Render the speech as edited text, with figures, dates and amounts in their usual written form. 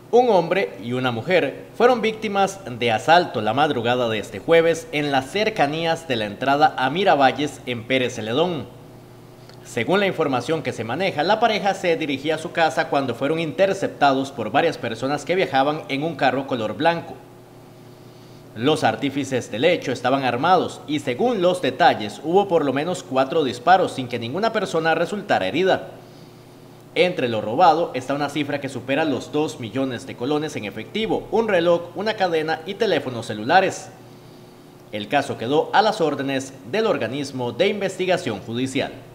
Un hombre y una mujer fueron víctimas de asalto la madrugada de este jueves en las cercanías de la entrada a Miravalles en Pérez Celedón. Según la información que se maneja, la pareja se dirigía a su casa cuando fueron interceptados por varias personas que viajaban en un carro color blanco. Los artífices del hecho estaban armados y, según los detalles, hubo por lo menos 4 disparos sin que ninguna persona resultara herida. Entre lo robado está una cifra que supera los 2 millones de colones en efectivo, un reloj, una cadena y teléfonos celulares. El caso quedó a las órdenes del organismo de investigación judicial.